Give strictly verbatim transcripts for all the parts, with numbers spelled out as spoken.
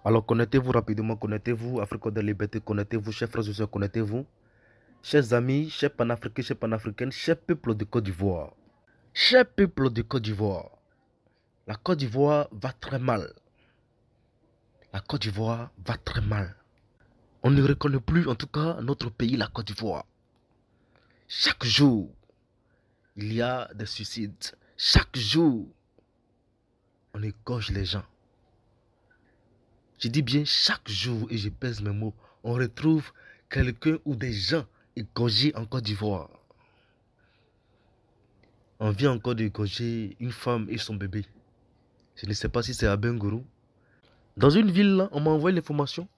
Alors connectez-vous rapidement, connectez-vous, Afrique de Liberté, connectez-vous, chers frères et sœurs, connectez-vous. Chers amis, chers panafricains, chers panafricaines, chers peuples de Côte d'Ivoire. Chers peuples de Côte d'Ivoire, la Côte d'Ivoire va très mal. La Côte d'Ivoire va très mal. On ne reconnaît plus, en tout cas, notre pays, la Côte d'Ivoire. Chaque jour, il y a des suicides. Chaque jour, on égorge les gens. Je dis bien chaque jour, et je pèse mes mots, on retrouve quelqu'un ou des gens égorgés en Côte d'Ivoire. On vient encore d'égorger une femme et son bébé. Je ne sais pas si c'est à Bengourou. Dans une ville, là, on m'a envoyé l'information.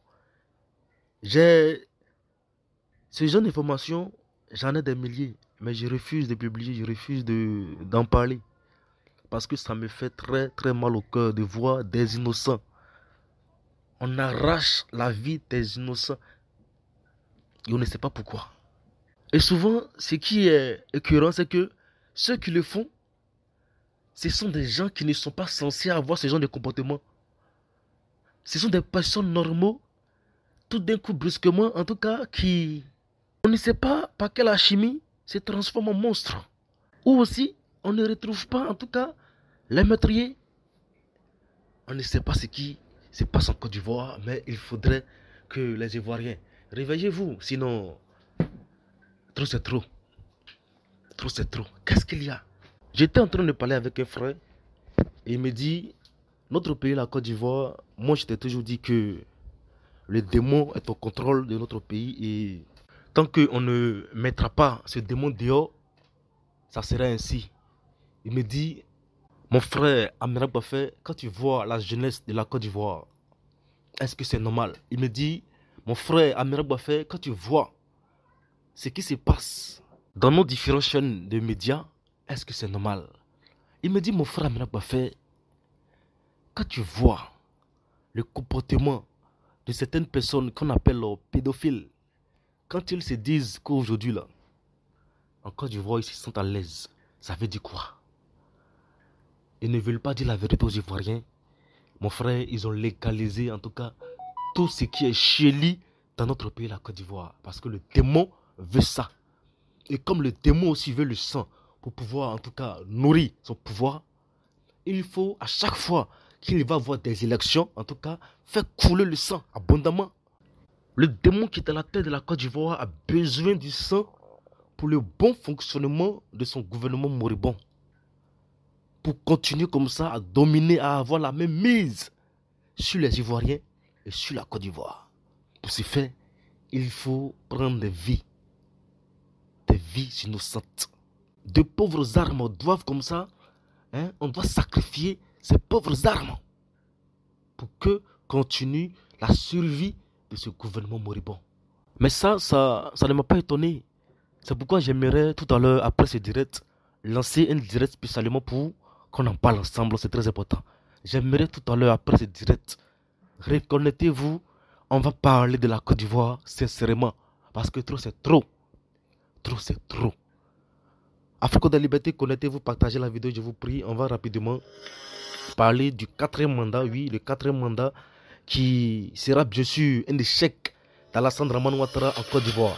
J'ai ce genre d'informations, j'en ai des milliers, mais je refuse de publier, je refuse de, d'en parler. Parce que ça me fait très très mal au cœur de voir des innocents. On arrache la vie des innocents et on ne sait pas pourquoi. Et souvent, ce qui est écœurant, c'est que ceux qui le font, ce sont des gens qui ne sont pas censés avoir ce genre de comportement. Ce sont des personnes normales, tout d'un coup, brusquement, en tout cas, qui... On ne sait pas par quelle alchimie se transforment en monstres. Ou aussi, on ne retrouve pas, en tout cas, les meurtriers. On ne sait pas ce qui se passe en Côte d'Ivoire, mais il faudrait que les Ivoiriens, réveillez-vous, sinon, trop c'est trop. Trop c'est trop. Qu'est-ce qu'il y a? J'étais en train de parler avec un frère et il me dit, notre pays, la Côte d'Ivoire, moi je t'ai toujours dit que le démon est au contrôle de notre pays et tant qu'on ne mettra pas ce démon dehors, ça sera ainsi. Il me dit, mon frère Amiral Bafé, quand tu vois la jeunesse de la Côte d'Ivoire, est-ce que c'est normal? Il me dit, mon frère Amiral Bafé, quand tu vois ce qui se passe dans nos différentes chaînes de médias, est-ce que c'est normal? Il me dit, mon frère Amiral Bafé, quand tu vois le comportement de certaines personnes qu'on appelle les pédophiles, quand ils se disent qu'aujourd'hui, là, en Côte d'Ivoire, ils se sentent à l'aise, ça veut dire quoi? Ils ne veulent pas dire la vérité aux Ivoiriens. Mon frère, ils ont légalisé, en tout cas, tout ce qui est chéli dans notre pays, la Côte d'Ivoire. Parce que le démon veut ça. Et comme le démon aussi veut le sang, pour pouvoir, en tout cas, nourrir son pouvoir, il faut, à chaque fois qu'il va avoir des élections, en tout cas, faire couler le sang abondamment. Le démon qui est à la tête de la Côte d'Ivoire a besoin du sang pour le bon fonctionnement de son gouvernement moribond. Pour continuer comme ça à dominer, à avoir la même mise sur les Ivoiriens et sur la Côte d'Ivoire. Pour ce faire, il faut prendre des vies, des vies innocentes. De pauvres armes doivent comme ça, hein, on doit sacrifier ces pauvres armes pour que continue la survie de ce gouvernement moribond. Mais ça, ça, ça ne m'a pas étonné. C'est pourquoi j'aimerais tout à l'heure, après ce direct, lancer un direct spécialement pour qu'on en parle ensemble, c'est très important. J'aimerais tout à l'heure, après ce direct, reconnectez-vous, on va parler de la Côte d'Ivoire sincèrement, parce que trop c'est trop. Trop c'est trop. Afrique de Liberté, connectez-vous, partagez la vidéo, je vous prie. On va rapidement parler du quatrième mandat, oui, le quatrième mandat qui sera bien sûr un échec d'Alassane Dramane Ouattara en Côte d'Ivoire.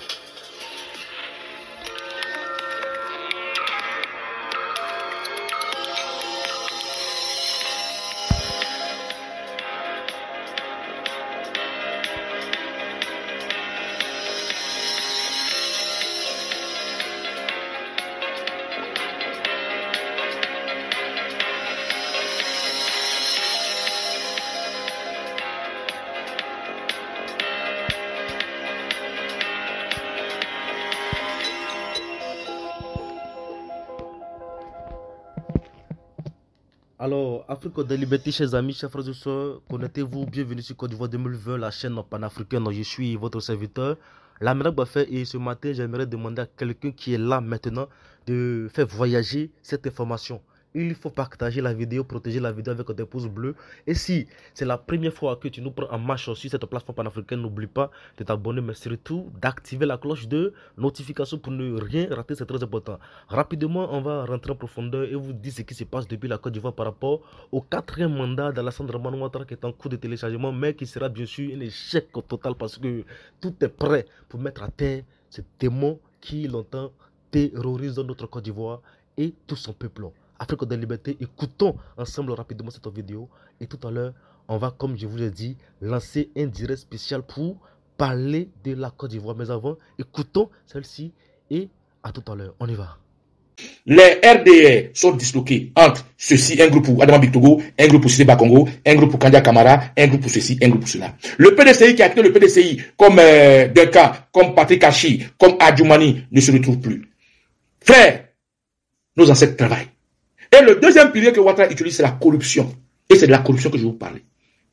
Alors, Afrique de Liberté, chers amis, chers frères et sœurs, connectez-vous, bienvenue sur Côte d'Ivoire deux mille vingt, la chaîne panafricaine. Je suis votre serviteur, l'Amiral Bafé, et ce matin, j'aimerais demander à quelqu'un qui est là maintenant de faire voyager cette information. il faut partager la vidéo, protéger la vidéo avec des pouces bleus. Et si c'est la première fois que tu nous prends en marche sur cette plateforme panafricaine, n'oublie pas de t'abonner, mais surtout d'activer la cloche de notification pour ne rien rater, c'est très important. Rapidement, on va rentrer en profondeur et vous dire ce qui se passe depuis la Côte d'Ivoire par rapport au quatrième mandat d'Alassane Dramane Ouattara qui est en cours de téléchargement, mais qui sera bien sûr un échec total parce que tout est prêt pour mettre à terre ce démon qui longtemps terrorise notre Côte d'Ivoire et tout son peuple. Afrique de liberté, écoutons ensemble rapidement cette vidéo et tout à l'heure, on va, comme je vous l'ai dit, lancer un direct spécial pour parler de la Côte d'Ivoire. Mais avant, écoutons celle-ci et à tout à l'heure. On y va. Les R D R sont disloqués entre ceci, un groupe pour Adama Bictogo, un groupe pour Cissé Bakongo, un groupe pour Kandia Kamara, un groupe pour ceci, un groupe pour cela. Le P D C I qui a quitté le P D C I comme euh, Deka, comme Patrick Hachi, comme Adjoumani ne se retrouve plus. Frère, nos ancêtres travaillent. Et le deuxième pilier que Ouattara utilise, c'est la corruption. Et c'est de la corruption que je vais vous parler.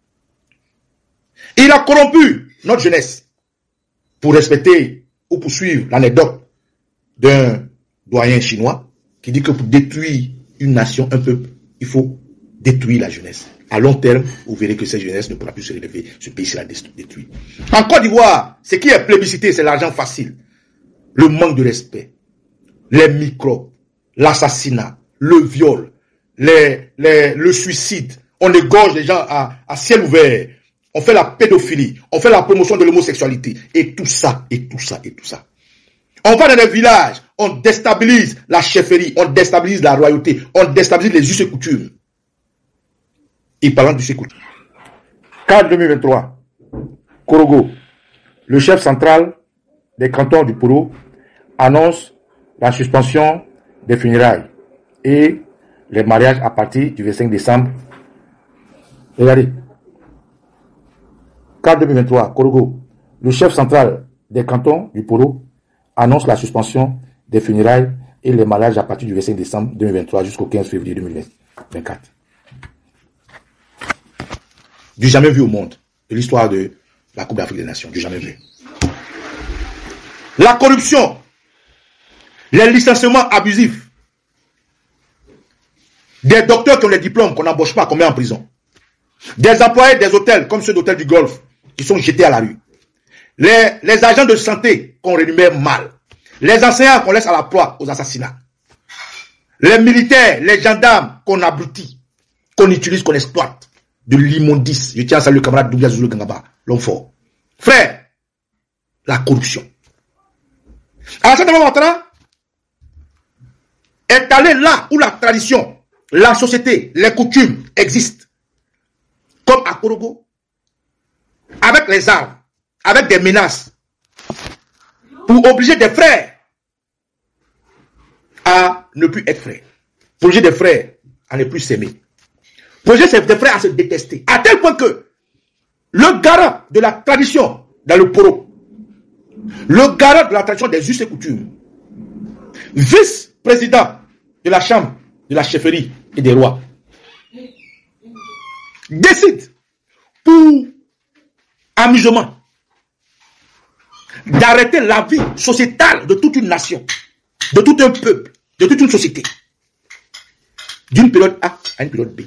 Il a corrompu notre jeunesse pour respecter ou pour suivre l'anecdote d'un doyen chinois qui dit que pour détruire une nation, un peuple, il faut détruire la jeunesse. À long terme, vous verrez que cette jeunesse ne pourra plus se relever. Ce pays sera détruit. En Côte d'Ivoire, ce qui est plébiscité, c'est l'argent facile. Le manque de respect, les microbes, l'assassinat, le viol, les, les, le suicide. On égorge les gens à, à ciel ouvert. On fait la pédophilie. On fait la promotion de l'homosexualité. Et tout ça, et tout ça, et tout ça. On va dans les villages. On déstabilise la chefferie. On déstabilise la royauté. On déstabilise les us et coutumes. Et parlant d'us et coutumes. quatre deux mille vingt-trois. Korogo, le chef central des cantons du Poro, annonce la suspension des funérailles et les mariages à partir du vingt-cinq décembre. Regardez. quatre deux mille vingt-trois, Korogo, le chef central des cantons du Poro annonce la suspension des funérailles et les mariages à partir du vingt-cinq décembre deux mille vingt-trois jusqu'au quinze février deux mille vingt-quatre. Du jamais vu au monde de l'histoire de la Coupe d'Afrique des Nations, du jamais vu. La corruption, les licenciements abusifs, des docteurs qui ont les diplômes qu'on n'embauche pas, qu'on met en prison. Des employés des hôtels, comme ceux d'hôtels du Golfe, qui sont jetés à la rue. Les, les agents de santé qu'on rémunère mal. Les enseignants qu'on laisse à la proie aux assassinats. Les militaires, les gendarmes qu'on abrutit, qu'on utilise, qu'on exploite. De l'immondice. Je tiens à saluer le camarade Douglas Zulu Gangaba, l'homme fort. Frère, la corruption. Alassane Ouattara est allé là où la tradition, la société, les coutumes existent. Comme à Korogo, avec les armes, avec des menaces, pour obliger des frères à ne plus être frères, pour obliger des frères à ne plus s'aimer, pour obliger des frères à se détester, à tel point que le garant de la tradition dans le Poro, le garant de la tradition des us et coutumes, vice-président de la chambre de la chefferie et des rois, décide pour amusement d'arrêter la vie sociétale de toute une nation, de tout un peuple, de toute une société, d'une période A à une période B.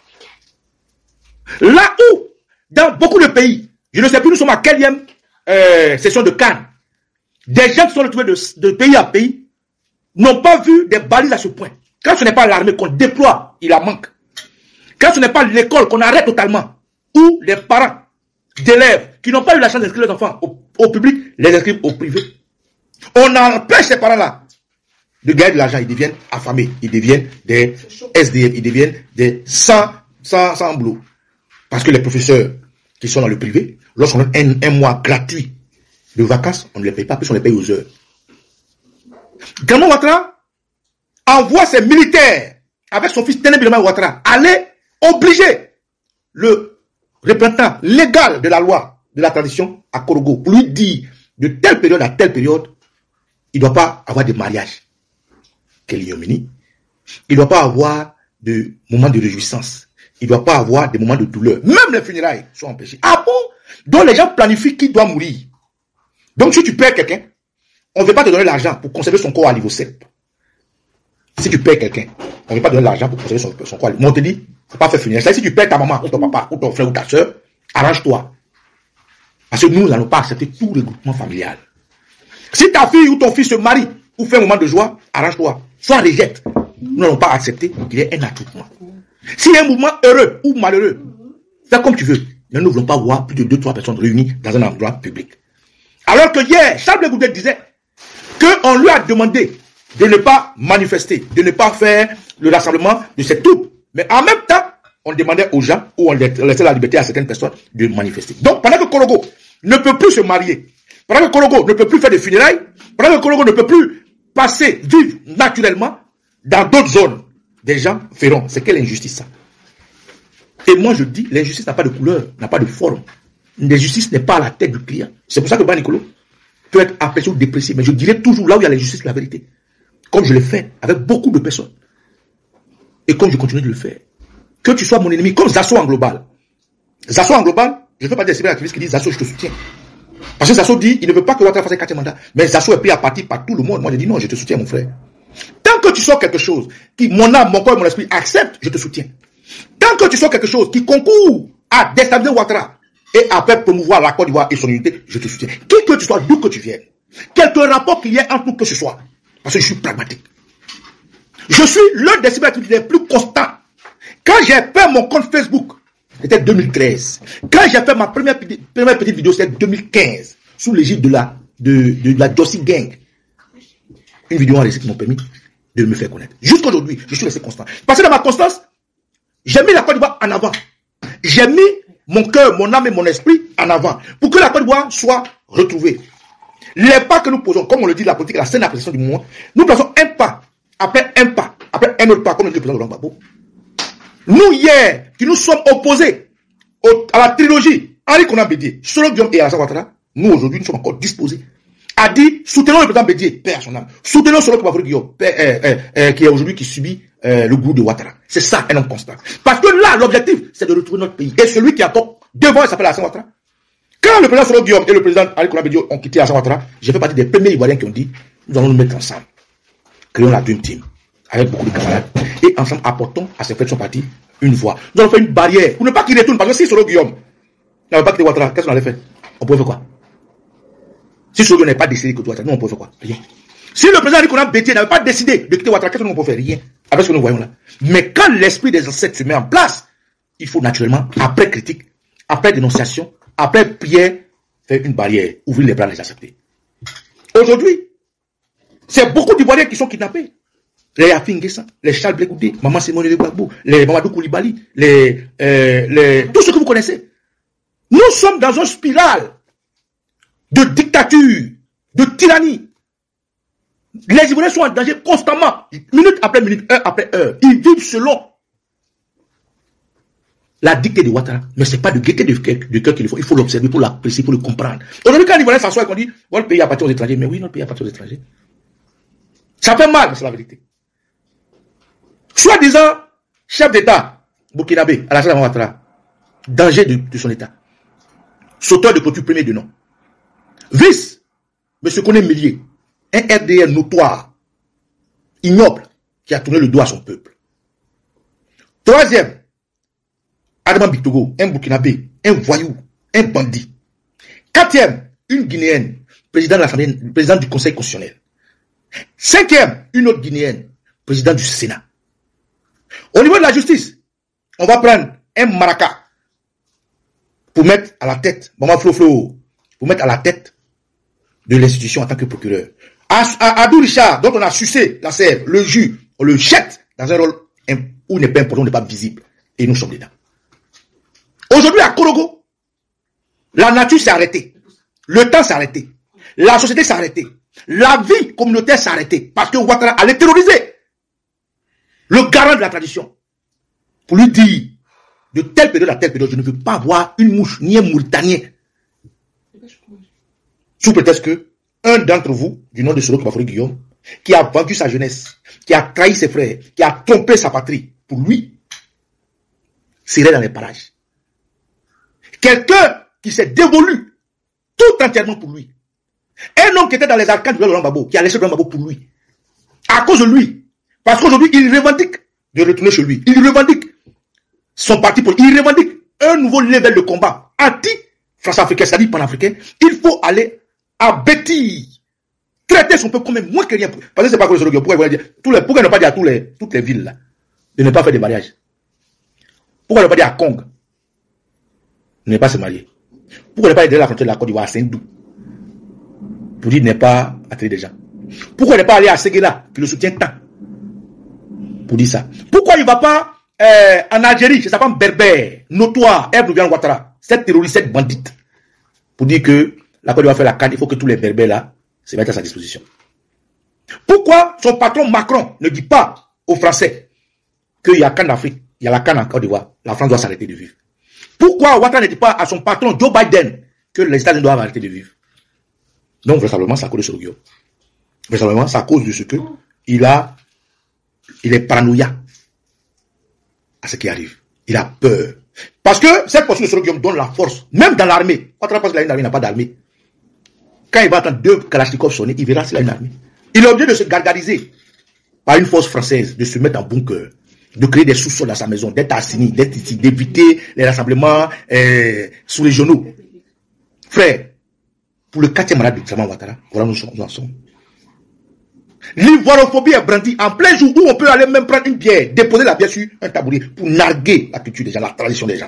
Là où, dans beaucoup de pays, je ne sais plus, nous sommes à quelle euh, session de Cannes, des gens qui sont retrouvés de, de pays à pays n'ont pas vu des balises à ce point. Quand ce n'est pas l'armée qu'on déploie, il en manque. Quand ce n'est pas l'école qu'on arrête totalement, ou les parents d'élèves qui n'ont pas eu la chance d'inscrire leurs enfants au, au public, les inscrivent au privé. On empêche ces parents-là de gagner de l'argent. Ils deviennent affamés, ils deviennent des S D F, ils deviennent des sans, sans, sans boulot. Parce que les professeurs qui sont dans le privé, lorsqu'on donne un, un mois gratuit de vacances, on ne les paye pas, plus on les paye aux heures. Dramane Ouattara envoie ses militaires avec son fils Tené Birama Ouattara aller obliger le représentant légal de la loi, de la tradition à Korogo, pour lui dire de telle période à telle période, il ne doit pas avoir de mariage. Quel ignominie. Il ne doit pas avoir de moments de réjouissance. Il ne doit pas avoir des moments de douleur. Même les funérailles sont empêchées. Ah bon? Donc les gens planifient qui doit mourir. Donc si tu perds quelqu'un, on ne veut pas te donner l'argent pour conserver son corps à niveau sept. Si tu perds quelqu'un, On ne veut pas donner l'argent pour posséder son, son quoi. Mais on te dit, il ne faut pas faire funéraire. C'est-à-dire si tu perds ta maman, ou ton papa, ou ton frère, ou ta soeur, arrange-toi. Parce que nous n'allons pas accepter tout regroupement familial. Si ta fille ou ton fils se marie, ou fait un moment de joie, arrange-toi. Soit rejette. Nous n'allons pas accepter qu'il y ait un attroupement. S'il y a un mouvement heureux ou malheureux, fais comme tu veux. Mais nous ne voulons pas voir plus de deux, trois personnes réunies dans un endroit public. Alors que hier, Charles Blé Goudé disait qu'on lui a demandé de ne pas manifester, de ne pas faire le rassemblement de cette troupe. Mais en même temps, on demandait aux gens, ou on laissait la liberté à certaines personnes de manifester. Donc, pendant que Korogo ne peut plus se marier, pendant que Korogo ne peut plus faire de funérailles, pendant que Korogo ne peut plus passer, vivre naturellement, dans d'autres zones, des gens feront. C'est quelle injustice ça? Et moi je dis, l'injustice n'a pas de couleur, n'a pas de forme. L'injustice n'est pas à la tête du client. C'est pour ça que Bas Nicolo peut être apprécié ou déprécié. Mais je dirais toujours là où il y a l'injustice, la vérité. Comme je l'ai fait avec beaucoup de personnes. Et comme je continue de le faire. Que tu sois mon ennemi, comme Zasso en global. Zasso en global, je ne veux pas dire c'est activistes qui disent Zasso, je te soutiens. Parce que Zasso dit, il ne veut pas que Ouattara fasse un quatrième mandat. Mais Zasso est pris à partie par tout le monde. Moi je dis non, je te soutiens mon frère. Tant que tu sors quelque chose qui, mon âme, mon corps et mon esprit acceptent, je te soutiens. Tant que tu sors quelque chose qui concourt à déstabiliser Ouattara et après promouvoir la Côte d'Ivoire et son unité, je te soutiens. Qui que tu sois, d'où que tu viennes, quelque rapport qu'il y ait entre nous que ce soit, parce que je suis pragmatique. Je suis l'un des cyberactivistes les plus constants. Quand j'ai fait mon compte Facebook, c'était deux mille treize. Quand j'ai fait ma première, première petite vidéo, c'était deux mille quinze, sous l'égide de la, de, de, de la Jossi Gang. Une vidéo en récit qui m'ont permis de me faire connaître. Jusqu'aujourd'hui, je suis resté constant. Parce que dans ma constance, j'ai mis la Côte d'Ivoire en avant. J'ai mis mon cœur, mon âme et mon esprit en avant. Pour que la Côte d'Ivoire soit retrouvée. Les pas que nous posons, comme on le dit, la politique, la saine appréciation du moment, nous plaçons un pas, après un pas, après un autre pas, comme le dit le président Laurent Gbagbo. Nous, hier, qui nous sommes opposés au, à la trilogie Henri Konan Bédié, Solo Guillaume et Alassane Ouattara, nous, aujourd'hui, nous sommes encore disposés a dit, soutenons le président Bédié, père à son âme. Soutenons Solo Guillaume, père, euh, euh, euh, qui est aujourd'hui qui subit euh, le goût de Ouattara. C'est ça un homme constant. Parce que là, l'objectif, c'est de retrouver notre pays. Et celui qui est encore devant, il s'appelle Alassane Ouattara. Quand le président Solo Guillaume et le président Ali Konan Bédié ont quitté Alassane Ouattara, j'ai fait partie des premiers Ivoiriens qui ont dit, nous allons nous mettre ensemble. Créons la Dream Team, avec beaucoup de camarades. Et ensemble, apportons à ces frères de son parti une voix. Nous allons faire une barrière, pour ne pas qu'il retourne. Parce que si Solo Guillaume n'avait pas quitté Ouattara, qu'est-ce qu'on allait faire? On pouvait faire quoi? Si Solo n'est pas décidé que Ouattara, nous on peut faire quoi? Rien. Si le président Konan Bédié n'avait pas décidé de quitter Ouattara, qu'est-ce que nous on peut faire? Rien. Avec ce que nous voyons là. Mais quand l'esprit des ancêtres se met en place, il faut naturellement, après critique, après dénonciation, après prière, faire une barrière, ouvrir les bras, les accepter. Aujourd'hui, c'est beaucoup d'Ivoiriens qui sont kidnappés. Les Yafi Nguessa, les Charles Blé Goudé, Maman Simone de Gbagbo, les Mamadou Koulibaly, les, euh, les, tout ce que vous connaissez. Nous sommes dans une spirale de dictature, de tyrannie. Les Ivoiriens sont en danger constamment, minute après minute, heure après heure. Ils vivent selon la dictée de Ouattara. Mais ce n'est pas de gaieté de cœur qu'il faut. Il faut l'observer, pour l'apprécier, pour le comprendre. Aujourd'hui, quand l'Ivoirien s'assoit et qu'on dit, votre pays appartient aux étrangers. Mais oui, notre pays appartient aux étrangers. Ça fait mal, mais c'est la vérité. Soi-disant, chef d'État, burkinabé, Alassane Ouattara, danger de, de son État. Sauteur de clôture premier de nom. Vice, M. Koné Millier, un R D N notoire, ignoble, qui a tourné le dos à son peuple. Troisième, Adama Bictogo, un burkinabé, un voyou, un bandit. Quatrième, une Guinéenne, président de l'Assemblée, président du Conseil constitutionnel. Cinquième, une autre Guinéenne, président du Sénat. Au niveau de la justice, on va prendre un Maraka pour mettre à la tête, Maman Flo Flo, pour mettre à la tête de l'institution en tant que procureur. Adou Richard, dont on a sucé la sève, le jus, on le jette dans un rôle où il n'est pas important, n'est pas visible. Et nous sommes dedans. Aujourd'hui, à Korogo, la nature s'est arrêtée. Le temps s'est arrêté. La société s'est arrêtée. La vie communautaire s'est arrêtée. Parce que Ouattara allait terroriser le garant de la tradition. Pour lui dire, de telle période à telle période, je ne veux pas voir une mouche, ni un Mauritanien. Sous prétexte que un d'entre vous, du nom de Solo Guillaume, qui a vendu sa jeunesse, qui a trahi ses frères, qui a trompé sa patrie, pour lui, serait dans les parages. Quelqu'un qui s'est dévolu tout entièrement pour lui. Un homme qui était dans les arcanes du Laurent Gbagbo, qui a laissé le Laurent Gbagbo pour lui. À cause de lui. Parce qu'aujourd'hui, il revendique de retourner chez lui. Il revendique son parti politique. Il revendique un nouveau level de combat anti-France-africain, c'est-à-dire panafricain. Il faut aller à bêtise. Traiter son peuple comme moins que rien. Parce que c'est pas que le Soroguio. Pourquoi il dire tous les, pourquoi ne pas dire à tous les, toutes les villes là, de ne pas faire de mariage? Pourquoi ne pas dire à Kong de ne pas se marier? Pourquoi ne pas aller à la frontière de la Côte d'Ivoire à Saint-Dou pour dire ne pas attirer des gens? Pourquoi ne pas aller à Séguéla qui le soutient tant pour dire ça? Pourquoi il ne va pas euh, en Algérie chez sa femme berbère, notoire, Ebru Vian Ouattara, cette terroriste, cette bandite, pour dire que la Côte d'Ivoire fait la canne, il faut que tous les berbères là se mettent à sa disposition? Pourquoi son patron Macron ne dit pas aux Français qu'il y a canne d'Afrique, il y a la canne en Côte d'Ivoire, la France doit s'arrêter de vivre? Pourquoi Ouattara ne dit pas à son patron Joe Biden que les États-Unis doivent arrêter de vivre? Donc, vraisemblablement, c'est à cause de Soroguio. Vraisemblablement, c'est à cause de ce que il a, il est paranoïa à ce qui arrive. Il a peur. Parce que cette posture de Soroguio donne la force, même dans l'armée. Ouattara pense que l'armée n'a pas d'armée. Quand il va entendre deux Kalachnikov sonner, il verra s'il a une armée. Il est obligé de se gargariser par une force française, de se mettre en bunker, de créer des sous-sols dans sa maison, d'être assigné, d'être ici, d'éviter les rassemblements euh, sous les genoux. Frère, pour le quatrième malade de Draman Ouattara, voilà où nous en sommes. L'ivoirophobie est brandie en plein jour où on peut aller même prendre une bière, déposer la bière sur un tabouret pour narguer la culture des gens, la tradition des gens.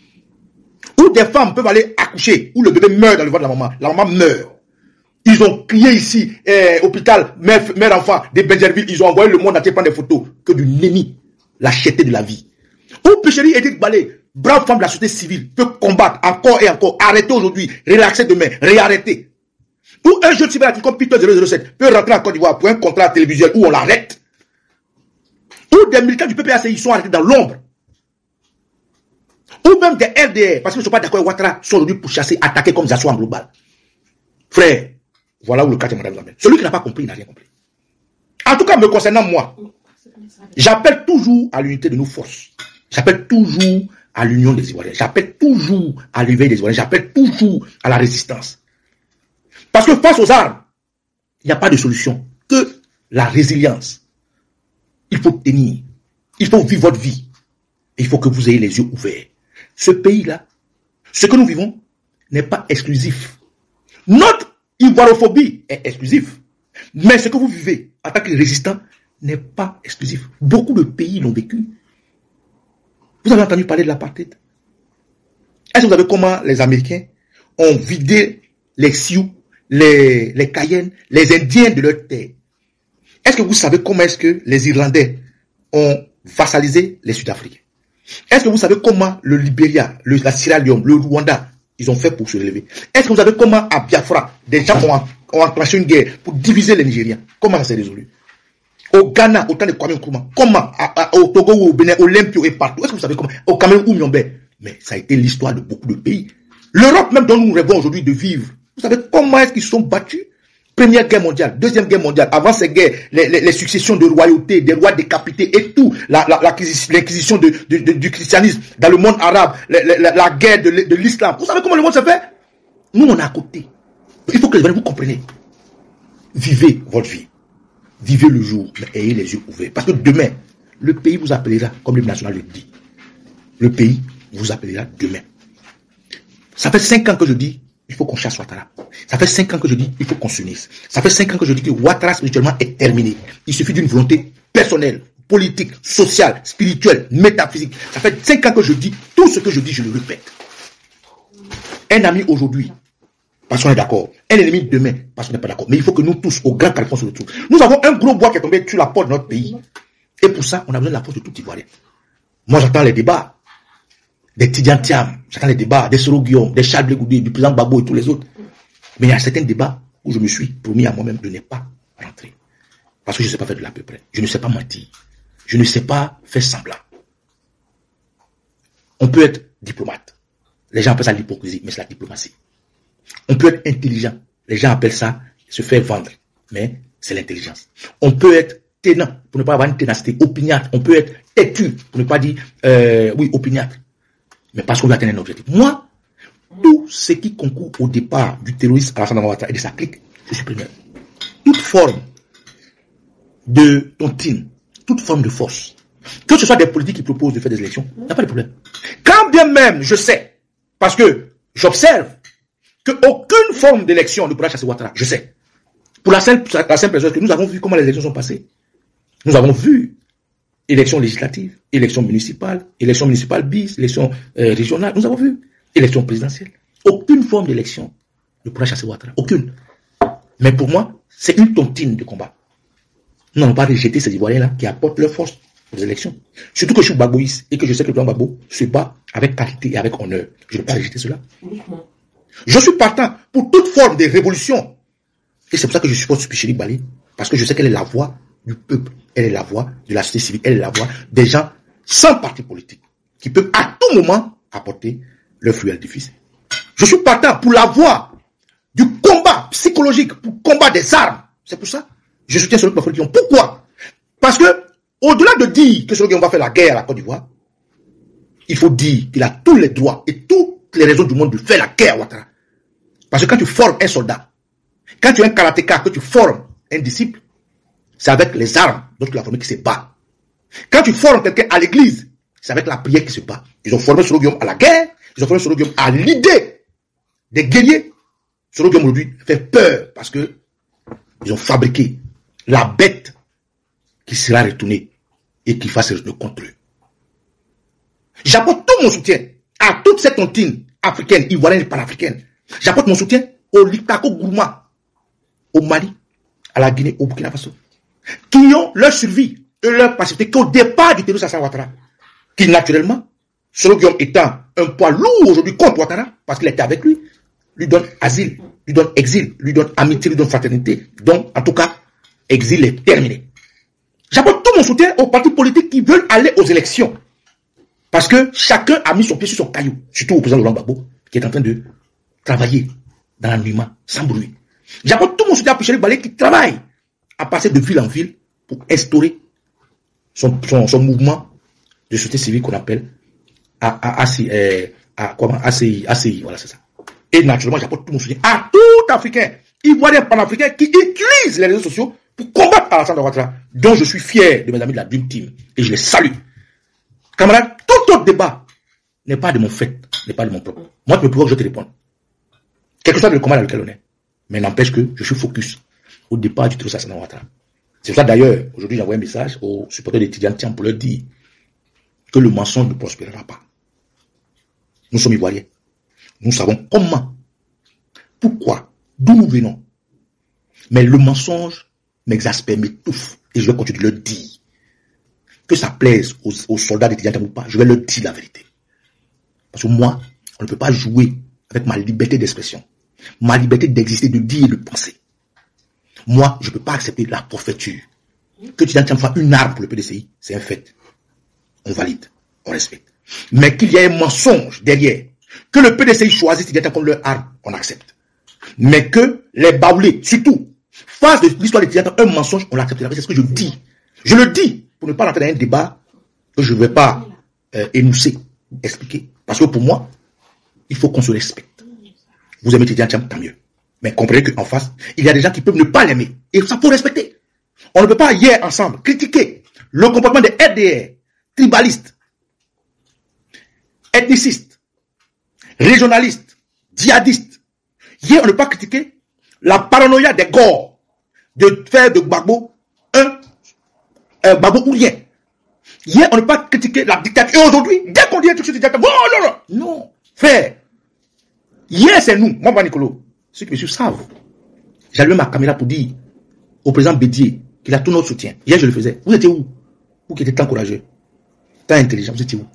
Où des femmes peuvent aller accoucher, où le bébé meurt dans le ventre de la maman, la maman meurt. Ils ont crié ici, eh, hôpital, mère, mère enfant, des Benjerville, ils ont envoyé le monde entier prendre des photos, que du nenni, la cherté de la vie. Où Péchéry Edith Balé, brave femme de la société civile, peut combattre encore et encore, arrêter aujourd'hui, relaxer demain, réarrêter. Où un jeune cyberactif comme Peter zéro zéro sept peut rentrer en Côte d'Ivoire pour un contrat télévisuel où on l'arrête. Où des militants du P P A C I sont arrêtés dans l'ombre. Ou même des R D R, parce qu'ils ne sont pas d'accord avec Ouattara, sont aujourd'hui pour chasser, attaquer comme Zassou en global. Frère, voilà où le quatrième mandat nous amène. Celui qui n'a pas compris, il n'a rien compris. En tout cas, me concernant moi, j'appelle toujours à l'unité de nos forces. J'appelle toujours à l'union des Ivoiriens. J'appelle toujours à l'éveil des Ivoiriens. J'appelle toujours à la résistance. Parce que face aux armes, il n'y a pas de solution que la résilience. Il faut tenir. Il faut vivre votre vie. Il faut que vous ayez les yeux ouverts. Ce pays-là, ce que nous vivons, n'est pas exclusif. Notre ivoirophobie est exclusive. Mais ce que vous vivez en tant que résistant n'est pas exclusif. Beaucoup de pays l'ont vécu. Vous avez entendu parler de l'apartheid? Est-ce que vous savez comment les Américains ont vidé les Sioux, les, les Cayennes, les Indiens de leur terre? Est-ce que vous savez comment est-ce que les Irlandais ont vassalisé les Sud-Africains? Est-ce que vous savez comment le Libéria, le, la Sierra Leone, le Rwanda, ils ont fait pour se relever? Est-ce que vous savez comment à Biafra, des gens ont, ont enclenché une guerre pour diviser les Nigériens? Comment ça s'est résolu? Au Ghana, au temps de Kwame Nkrumah, comment à, à, au Togo, au Bénin, au Olympio et partout? Est-ce que vous savez comment? Au Cameroun ou Myombe? Mais ça a été l'histoire de beaucoup de pays. L'Europe même dont nous rêvons aujourd'hui de vivre. Vous savez comment est-ce qu'ils se sont battus? Première guerre mondiale, deuxième guerre mondiale, avant ces guerres, les, les, les successions de royautés, des rois décapités et tout, la, la, l'inquisition de, de, de, du christianisme dans le monde arabe, la, la, la guerre de, de l'islam. Vous savez comment le monde se fait? Nous, on est à côté. Il faut que vous compreniez. Vivez votre vie. Vivez le jour, mais ayez les yeux ouverts. Parce que demain, le pays vous appellera, comme le national le dit. Le pays vous appellera demain. Ça fait cinq ans que je dis, il faut qu'on chasse Ouattara. Ça fait cinq ans que je dis, il faut qu'on s'unisse. Ça fait cinq ans que je dis que Ouattara spirituellement est terminé. Il suffit d'une volonté personnelle, politique, sociale, spirituelle, métaphysique. Ça fait cinq ans que je dis, tout ce que je dis, je le répète. Un ami aujourd'hui, parce qu'on est d'accord. Un ennemi demain, parce qu'on n'est pas d'accord. Mais il faut que nous tous, au grand carrefour, se retrouvent. Nous avons un gros bois qui est tombé sur la porte de notre pays. Et pour ça, on a besoin de la force de tout Ivoirien. Moi, j'entends les débats des Tidiane Thiam, j'entends les débats des Soro Guillaume, des Charles Blé Goudé, du président Gbagbo et tous les autres. Mais il y a certains débats où je me suis promis à moi-même de ne pas rentrer. Parce que je ne sais pas faire de l'à peu près. Je ne sais pas mentir. Je ne sais pas faire semblant. On peut être diplomate. Les gens appellent ça l'hypocrisie, mais c'est la diplomatie. On peut être intelligent. Les gens appellent ça se faire vendre. Mais c'est l'intelligence. On peut être tenant, pour ne pas avoir une ténacité, opiniâtre. On peut être têtu, pour ne pas dire, euh, oui, opiniâtre. Mais parce qu'on veut atteindre un objectif. Moi, tout ce qui concourt au départ du terroriste Alassane Ouattara et de sa clique, je suis premier. Toute forme de tontine, toute forme de force, Que ce soit des politiques qui proposent de faire des élections, il n'y a pas de problème. Quand bien même, je sais, parce que j'observe qu'aucune forme d'élection ne pourra chasser Ouattara, je sais. Pour la simple, la simple raison que nous avons vu comment les élections sont passées. Nous avons vu élections législatives, élections municipales, élections municipales bis, élections euh, régionales, nous avons vu élections présidentielles. Aucune forme d'élection ne pourra chasser Ouattara, aucune. Mais pour moi, c'est une tontine de combat. Nous n'allons pas rejeter ces Ivoiriens-là qui apportent leur force aux élections. Surtout que je suis bagboïste et que je sais que le président Gbagbo se bat avec qualité et avec honneur. Je ne vais pas rejeter cela. Je suis partant pour toute forme de révolution. Et c'est pour ça que je supporte Picheli Bali. Parce que je sais qu'elle est la voix du peuple. Elle est la voix de la société civile. Elle est la voix des gens sans parti politique. Qui peuvent à tout moment apporter leur fruit à l'édifice. Je suis partant pour la voix du combat psychologique, pour combat des armes. C'est pour ça. Je soutiens Solo Guillaume. Pourquoi? Parce que, au-delà de dire que Solo Guillaume va faire la guerre à la Côte d'Ivoire, il faut dire qu'il a tous les droits et toutes les raisons du monde de faire la guerre à Ouattara. Parce que quand tu formes un soldat, quand tu es un karatéka, que tu formes un disciple, c'est avec les armes dont tu l'as formé qui se bat. Quand tu formes quelqu'un à l'église, c'est avec la prière qui se bat. Ils ont formé Solo Guillaume à la guerre, ils ont formé Solo Guillaume à l'idée des guerriers. Solo Guillaume aujourd'hui fait peur parce que ils ont fabriqué la bête qui sera retournée et qui fasse le contre eux. J'apporte tout mon soutien à toute cette tontine africaine, ivoirienne et panafricaine. J'apporte mon soutien au Litako Gourma, au Mali, à la Guinée, au Burkina Faso, qui ont leur survie et leur passivité qu'au départ du terrorisme Alassane Ouattara, qui naturellement, Solo Guillaume étant un poids lourd aujourd'hui contre Ouattara, parce qu'il était avec lui, lui donne asile, lui donne exil, lui donne amitié, lui donne fraternité. Donc, en tout cas, exil est terminé. J'apporte tout mon soutien aux partis politiques qui veulent aller aux élections. Parce que chacun a mis son pied sur son caillou, surtout au président Laurent Gbagbo, qui est en train de travailler dans l'anonymat, sans bruit. J'apporte tout mon soutien à Picheli Bali qui travaille à passer de ville en ville pour instaurer son, son, son mouvement de société civile qu'on appelle A C I, A C I, voilà, c'est ça. Et naturellement, j'apporte tout mon soutien à tout Africain, Ivoirien, Panafricain qui utilise les réseaux sociaux pour combattre Alassane Ouattara, dont je suis fier de mes amis de la Dream Team et je les salue. Camarades, tout autre débat n'est pas de mon fait, n'est pas de mon propre. Moi, tu peux pouvoir que je te réponde. Quel que soit le combat dans lequel on est. Mais n'empêche que je suis focus au départ du terrorisme Alassane Ouattara. C'est pour ça d'ailleurs, aujourd'hui, j'envoie un message aux supporters des Tidjane pour leur dire que le mensonge ne prospérera pas. Nous sommes Ivoiriens. Nous savons comment, pourquoi, d'où nous venons. Mais le mensonge m'exaspère, m'étouffe. Et je vais continuer de le dire. Que ça plaise aux, aux soldats de Tidjane ou pas, je vais leur dire la vérité. Parce que moi, on ne peut pas jouer avec ma liberté d'expression. Ma liberté d'exister, de dire et de penser. Moi, je ne peux pas accepter la forfaiture. Que Tidjane fasse une arme pour le P D C I, c'est un fait. On valide, on respecte. Mais qu'il y ait un mensonge derrière, que le P D C I choisisse Tidjane comme leur arme, on accepte. Mais que les baoulés, surtout, fassent de l'histoire de Tidjane un mensonge, on l'acceptera. C'est ce que je dis. Je le dis pour ne pas rentrer dans un débat que je ne vais pas euh, énousser, expliquer. Parce que pour moi, il faut qu'on se respecte. Vous aimez Tidjane, tant mieux. Mais comprenez qu'en face, il y a des gens qui peuvent ne pas l'aimer. Et ça faut respecter. On ne peut pas hier ensemble critiquer le comportement des R D R, tribalistes, ethnicistes, régionalistes, djihadistes. Hier, on ne peut pas critiquer la paranoïa des Gors de faire de Gbagbo un euh, Gbagbo ou rien. Hier, on ne peut pas critiquer la dictature. Et aujourd'hui, dès qu'on dit un truc sur dictature, oh non, non, non, frère. Hier, c'est nous, moi, Nicolo. Ceux qui me suivent savent. J'allume ma caméra pour dire au président Bédier qu'il a tout notre soutien. Hier, je le faisais. Vous étiez où? Vous qui étiez tant courageux, tant intelligent, vous étiez où?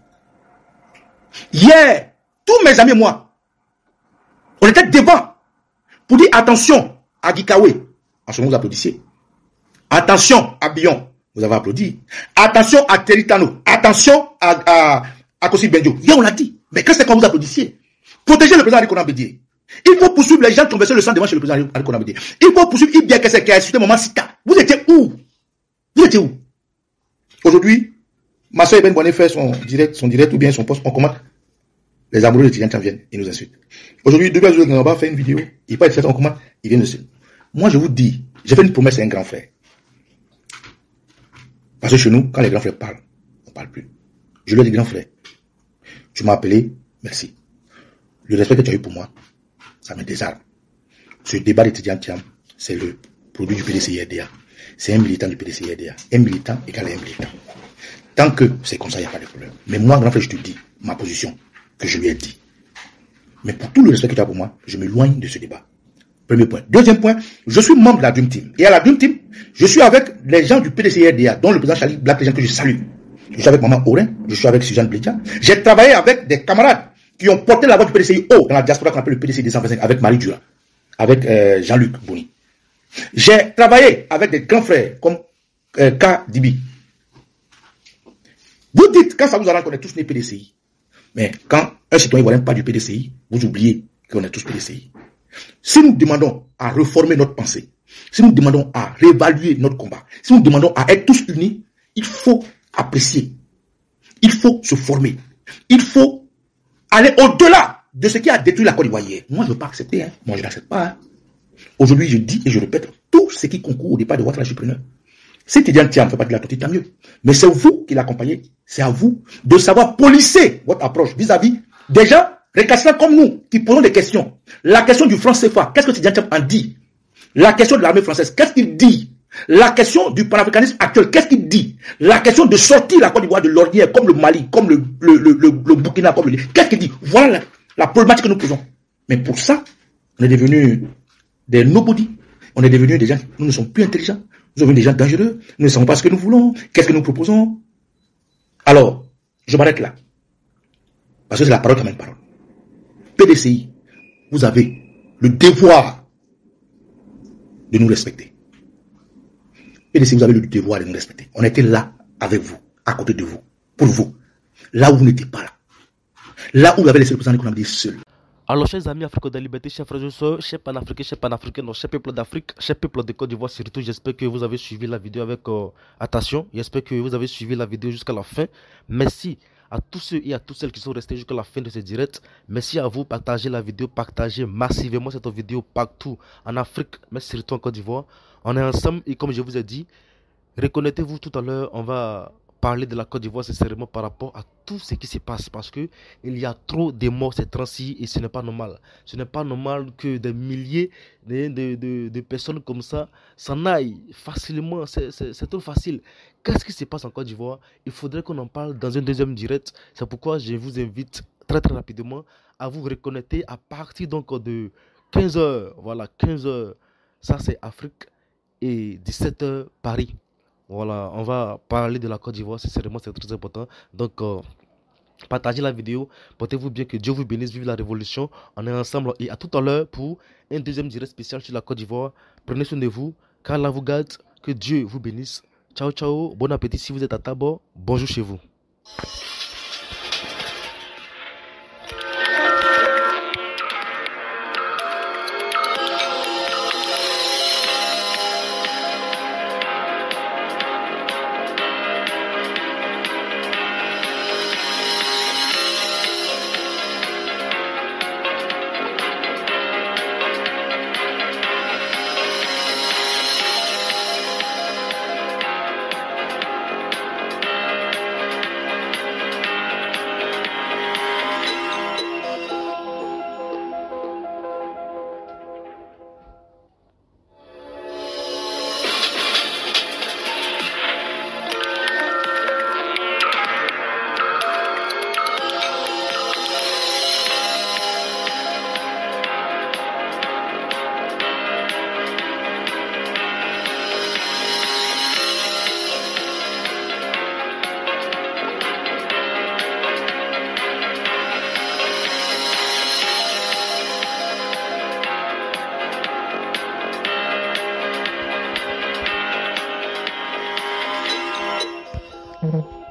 Hier, tous mes amis et moi, on était devant pour dire attention à Gikawe. En ce moment, vous applaudissiez. Attention à Bion. Vous avez applaudi. Attention à Teritano. Attention à, à, à Kossi Benjo. Hier, on l'a dit. Mais quand c'est quand vous applaudissiez? Protégez le président Alikouna Bédier. Il faut poursuivre les gens qui ont versé le sang devant chez le président Alikouna Bédier. Il faut poursuivre Ibia Kessé qui a insulté Maman Sita. Vous étiez où? Vous étiez où? Aujourd'hui, ma soeur Eben Boné fait son direct, son direct ou bien son post, on commente. Les amoureux de Tidjane viennent, ils nous insultent. Aujourd'hui, deux jours, on va faire une vidéo, il pas être fait, on commente, ils viennent nous. Moi, je vous dis, j'ai fait une promesse à un grand frère. Parce que chez nous, quand les grands frères parlent, parle plus. Je lui ai dit, grand frère, tu m'as appelé, merci. Le respect que tu as eu pour moi, ça me désarme. Ce débat d'étudiants, c'est le produit du P D C I R D A. C'est un militant du P D C I R D A. Un militant égale un militant. Tant que c'est comme ça, il n'y a pas de problème. Mais moi, grand frère, je te dis ma position que je lui ai dit. Mais pour tout le respect que tu as pour moi, je m'éloigne de ce débat. Premier point. Deuxième point, je suis membre de la Dream Team. Et à la Dream Team, je suis avec les gens du P D C I R D A, dont le président Charlie Black, les gens que je salue. Je suis avec Maman Aurin, je suis avec Suzanne Bledia. J'ai travaillé avec des camarades qui ont porté la voix du P D C I haut dans la diaspora qu'on appelle le P D C I deux cent vingt-cinq, avec Marie Durand, avec euh, Jean-Luc Boni. J'ai travaillé avec des grands frères comme euh, K. Dibi. Vous dites, quand ça vous arrange qu'on est tous nés P D C I, mais quand un citoyen ne voit pas du P D C I, vous oubliez qu'on est tous P D C I. Si nous demandons à reformer notre pensée, si nous demandons à réévaluer notre combat, si nous demandons à être tous unis, il faut apprécier, il faut se former, il faut aller au-delà de ce qui a détruit la Côte d'Ivoire hier. Moi, je ne veux pas accepter, hein. Moi, je n'accepte pas. Hein. Aujourd'hui, je dis et je répète, tout ce qui concourt au départ de votre entrepreneur. Si Tidiane Thiam fait partie de la tortue, tant mieux. Mais c'est vous qui l'accompagnez, c'est à vous de savoir polisser votre approche vis-à-vis des gens récalcitrants comme nous, qui posons des questions. La question du franc C F A, qu'est-ce que Tidiane Thiam en dit? La question de l'armée française, qu'est-ce qu'il dit? La question du panafricanisme actuel, qu'est-ce qu'il dit? La question de sortir la Côte d'Ivoire de l'ornière, comme le Mali, comme le, le, le, le, le Burkina, comme le... Qu'est-ce qu'il dit? Voilà la, la problématique que nous posons. Mais pour ça, on est devenus des nobody. On est devenus des gens, nous ne sommes plus intelligents. Nous sommes devenus des gens dangereux. Nous ne savons pas ce que nous voulons. Qu'est-ce que nous proposons? Alors, je m'arrête là. Parce que c'est la parole qui amène parole. P D C I, vous avez le devoir de nous respecter. P D C I, vous avez le devoir de nous respecter. On était là avec vous, à côté de vous, pour vous. Là où vous n'étiez pas là. Là où vous avez laissé le président qu'on a dit seul. Alors, chers amis africains de liberté, chers frères et sœurs, chers panafricains, chers panafricains, chers peuples d'Afrique, chers peuples de Côte d'Ivoire, surtout, j'espère que vous avez suivi la vidéo avec euh, attention. J'espère que vous avez suivi la vidéo jusqu'à la fin. Merci à tous ceux et à toutes celles qui sont restés jusqu'à la fin de ce direct. Merci à vous, partagez la vidéo, partagez massivement cette vidéo partout en Afrique, mais surtout en Côte d'Ivoire. On est ensemble et comme je vous ai dit, reconnectez-vous tout à l'heure, on va parler de la Côte d'Ivoire sincèrement par rapport à tout ce qui se passe parce que il y a trop de morts ces temps-ci et ce n'est pas normal. Ce n'est pas normal que des milliers de, de, de, de personnes comme ça s'en aillent facilement, c'est trop facile. Qu'est-ce qui se passe en Côte d'Ivoire? Il faudrait qu'on en parle dans un deuxième direct. C'est pourquoi je vous invite très très rapidement à vous reconnecter à partir donc de quinze heures. Voilà, quinze heures, ça c'est Afrique et dix-sept heures Paris. Voilà, on va parler de la Côte d'Ivoire, sincèrement c'est très important. Donc, euh, partagez la vidéo, portez-vous bien, que Dieu vous bénisse, vive la révolution. On est ensemble et à tout à l'heure pour un deuxième direct spécial sur la Côte d'Ivoire. Prenez soin de vous, qu'Allah vous garde, que Dieu vous bénisse. Ciao, ciao, bon appétit si vous êtes à table, bonjour chez vous. Mm-hmm.